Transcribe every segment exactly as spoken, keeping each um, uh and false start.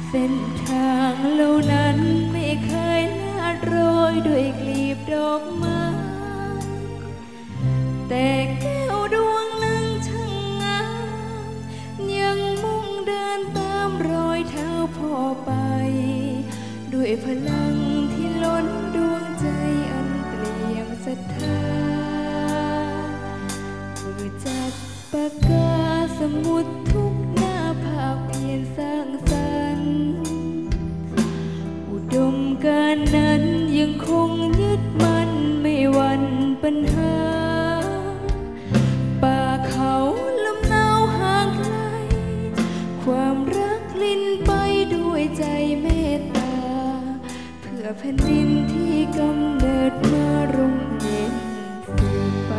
เส้นทางเหล่านั้นไม่เคยลาดโรยด้วยกลีบดอกไม้แต่แก้วดวงหนึ่งช่างงามยังมุ่งเดินตามรอยเท้าพ่อไปด้วยพลังที่ล้นดวงใจอันเปลี่ยมศรัทธามือจับปากกาสมุดทุกหน้าภาคเพียรสร้างสรรค์อุดมการณ์นั้นยังคงยึดมั่นไม่หวั่นปัญหาป่าเขาลำเนาห่างไกลความรักลิ้นไปด้วยใจเมตตาเพื่อแผ่นดินที่กำเนิดมาร่มเย็นสืบไป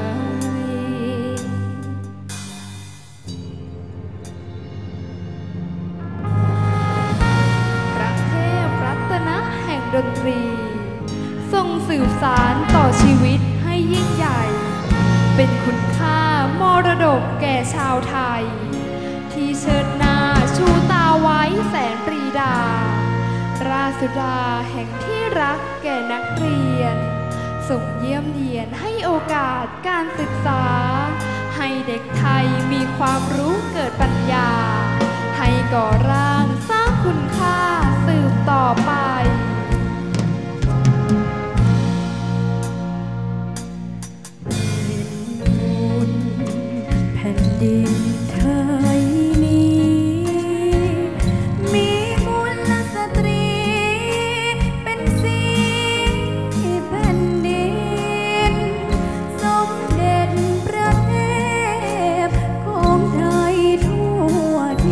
พระเทพรัตนะแห่งดนตรีทรงสืบสานต่อชีวิตให้ยิ่งใหญ่เป็นคุณค่ามรดกแก่ชาวไทยที่เชิดหน้าชูตาไว้แสนปรีดาราชสุดาแห่งที่รักแก่นักเรียนส่งเยี่ยมเยียนให้โอกาสการศึกษาให้เด็กไทยมีความรู้เกิดปัญญาให้ก่อร่างสร้างคุณค่าสืบต่อไปแผ่นดินไทยนี้มีมูลสตรีเป็นสีแผ่นดินสมเด็จพระเทพของไทยทั่ว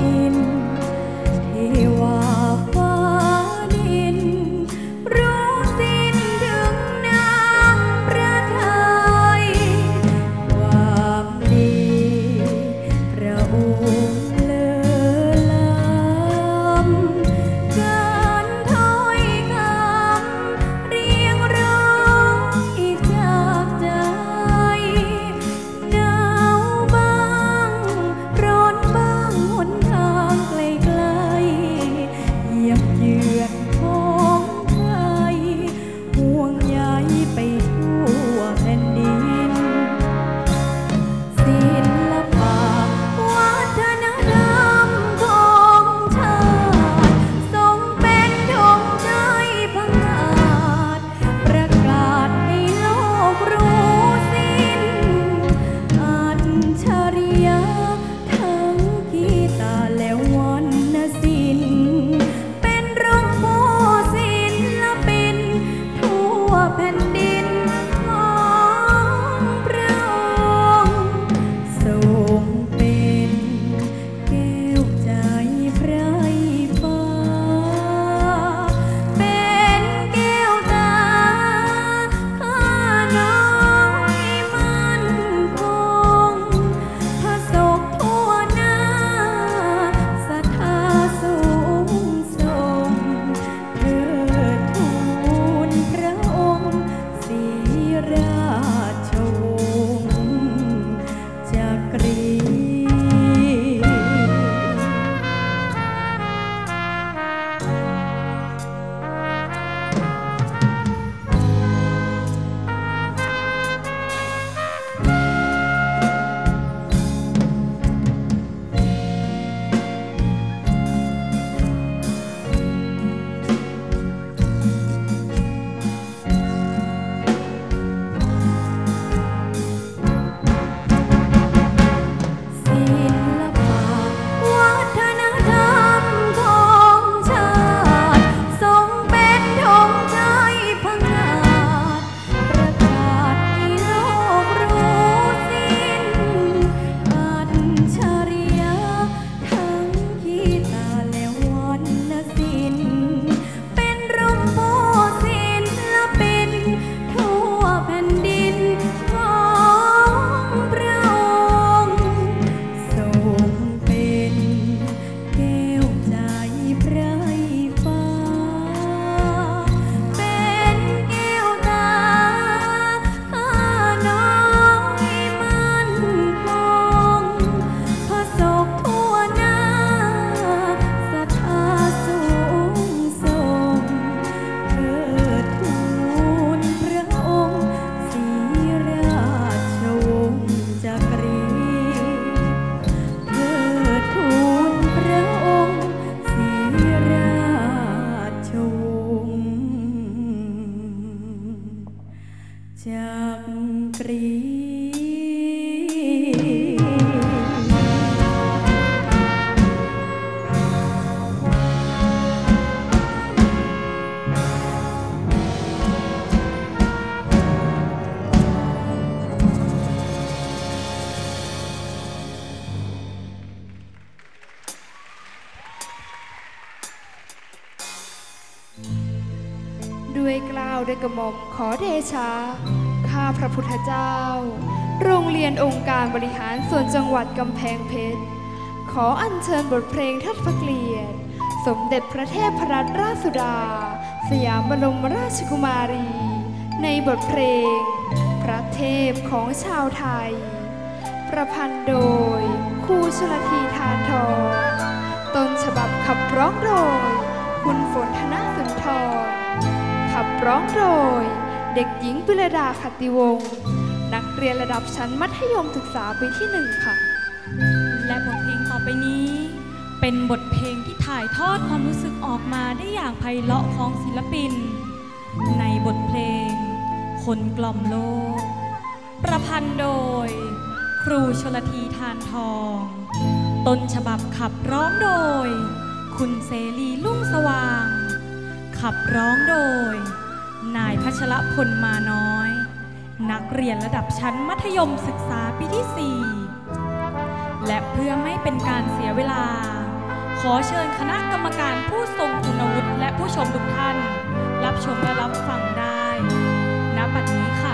ด้วยเกล้าวด้วยกระหม่อมขอเดชะข้าพระพุทธเจ้าโรงเรียนองค์การบริหารส่วนจังหวัดกำแพงเพชรขออัญเชิญบทเพลงเทิดพระเกียรติสมเด็จพระเทพรัตนราชสุดาสยามบรมราชกุมารีในบทเพลงพระเทพของชาวไทยประพันธ์โดยครูชลธีทานทองต้นฉบับขับร้องโดยคุณฝนธนสุนทรขับร้องโดยเด็กหญิงปิรดาขัตติวงศ์นักเรียนระดับชั้นมัธยมศึกษาปีที่หนึ่งค่ะและบทเพลงต่อไปนี้เป็นบทเพลงที่ถ่ายทอดความรู้สึกออกมาได้อย่างไพเราะของศิลปินในบทเพลงคนกล่อมโลกประพันธ์โดยครูชลธีทานทองต้นฉบับขับร้องโดยคุณเสรีลุ่งสว่างขับร้องโดยนายพัชรพลมาน้อยนักเรียนระดับชั้นมัธยมศึกษาปีที่สี่และเพื่อไม่เป็นการเสียเวลาขอเชิญคณะกรรมการผู้ทรงคุณวุฒิและผู้ชมทุกท่านรับชมและรับฟังได้ณบัดนี้ค่ะ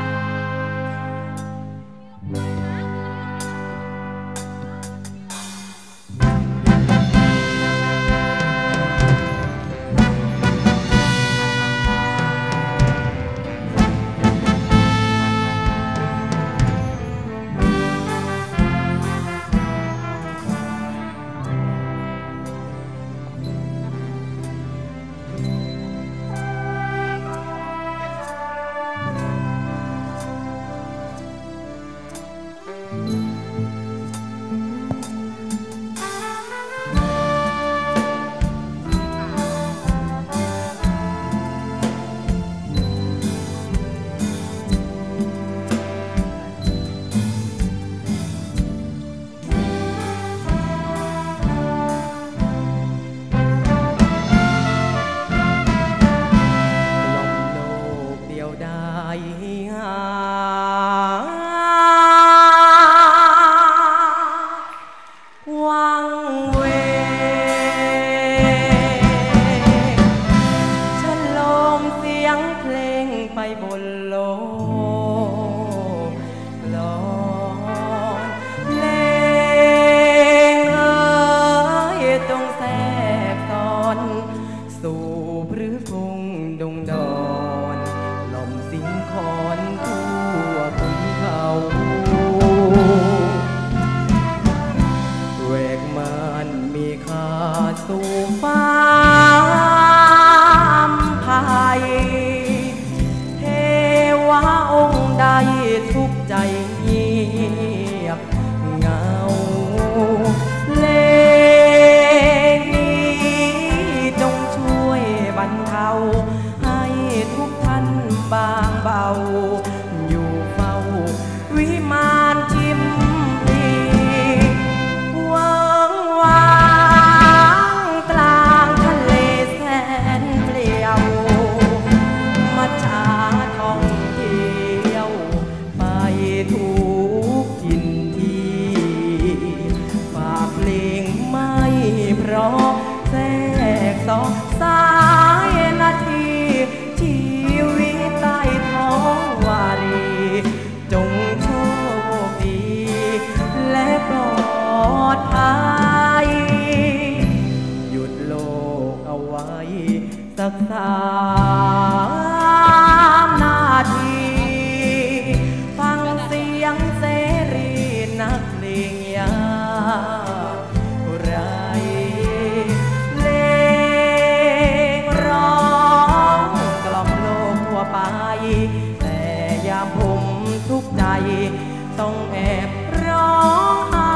ต้องแอบร้องไห้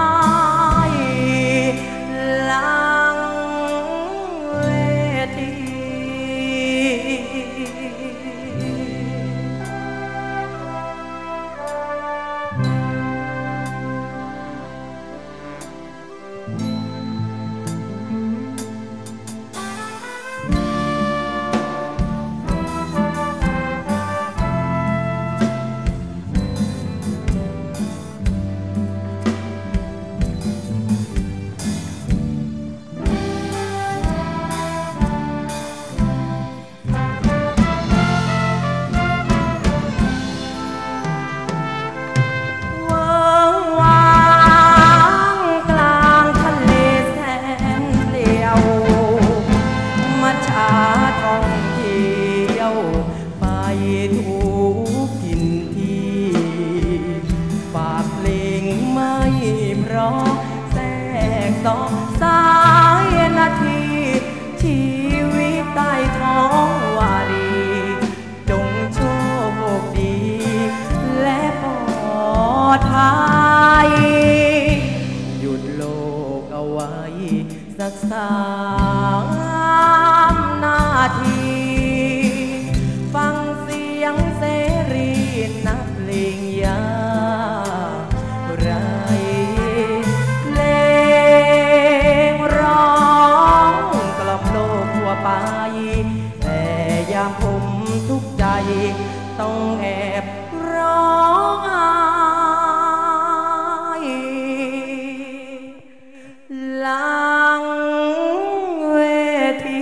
หลังเวทีกสามนาทีฟังเสียงเสรีนักเลงยาไรเพลงร้องกล่อมโลกทั่วไปแต่ยามผมทุกข์ใจต้องแอบร้องไห้หลังเวที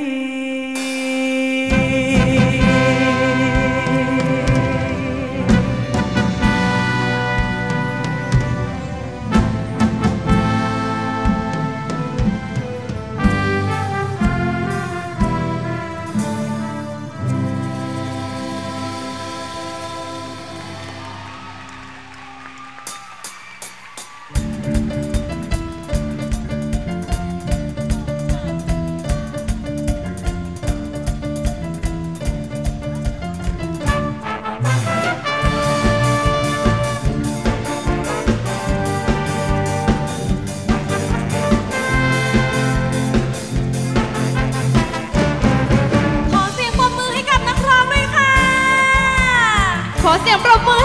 ขอเสียงปรบมือ